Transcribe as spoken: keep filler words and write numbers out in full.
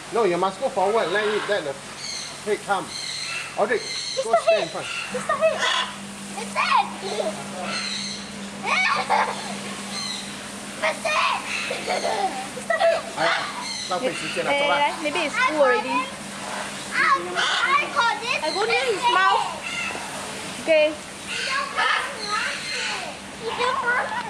No, you must go forward. Let it, let the head come. Audrey, go stay in front. It's the head. It's dead. It's dead. It's the head. 哎呀，浪费时间了，走吧。 Maybe it's full already. I got this. I go near his mouth. Okay. You don't want to. You don't want to.